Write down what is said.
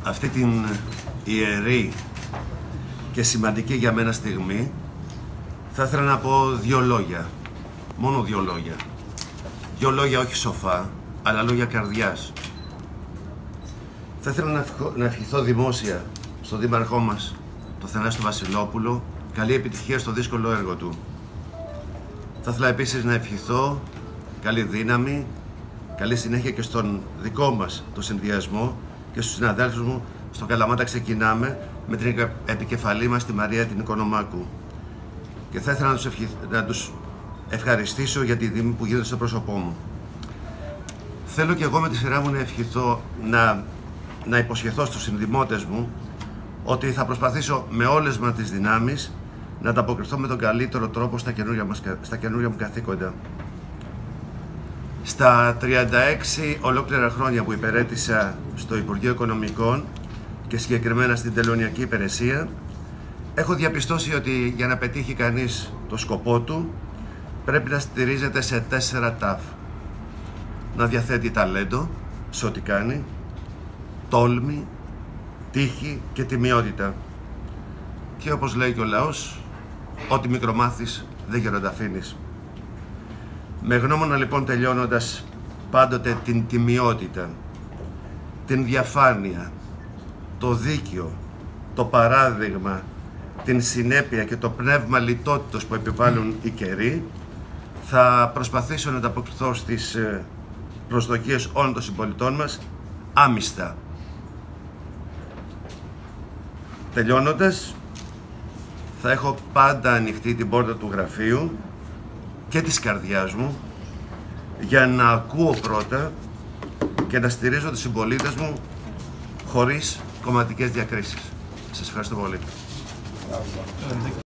αυτή την ιερή και σημαντική για μένα στιγμή θα ήθελα να πω δύο λόγια. Μόνο δύο λόγια. Δύο λόγια όχι σοφά, αλλά λόγια καρδιάς. Θα ήθελα να ευχηθώ δημόσια στον δήμαρχό μας, τον Θανάση Βασιλόπουλο, καλή επιτυχία στο δύσκολο έργο του. Θα ήθελα επίσης να ευχηθώ καλή δύναμη, καλή συνέχεια και στον δικό μας το συνδυασμό και στους συναδέλφους μου. Στο Καλαμάτα ξεκινάμε με την επικεφαλή μας, τη Μαρία την Οικονομάκου. Και θα ήθελα να τους ευχαριστήσω για τη τιμή που γίνεται στο πρόσωπό μου. Θέλω και εγώ με τη σειρά μου να ευχηθώ, να υποσχεθώ στους συνδημότες μου ότι θα προσπαθήσω με όλες μας τις δυνάμεις να ανταποκριθώ με τον καλύτερο τρόπο στα καινούργια μου καθήκοντα. Στα 36 ολόκληρα χρόνια που υπηρέτησα στο Υπουργείο Οικονομικών και συγκεκριμένα στην Τελωνειακή Υπηρεσία, έχω διαπιστώσει ότι για να πετύχει κανείς το σκοπό του πρέπει να στηρίζεται σε 4 τάφ. Να διαθέτει ταλέντο σε ό,τι κάνει, τόλμη, τύχη και τιμιότητα. Και όπως λέει και ο λαός, ό,τι μικρομάθεις δεν γερονταφύνεις. Με γνώμονα λοιπόν, τελειώνοντας, πάντοτε την τιμιότητα, την διαφάνεια, το δίκαιο, το παράδειγμα, την συνέπεια και το πνεύμα λιτότητος που επιβάλλουν οι καιροί, θα προσπαθήσω να ανταποκριθώ στις προσδοκίες όλων των συμπολιτών μας άμυστα. Τελειώνοντας, θα έχω πάντα ανοιχτή την πόρτα του γραφείου και της καρδιάς μου για να ακούω πρώτα και να στηρίζω τους συμπολίτες μου χωρίς κομματικές διακρίσεις. Σας ευχαριστώ πολύ.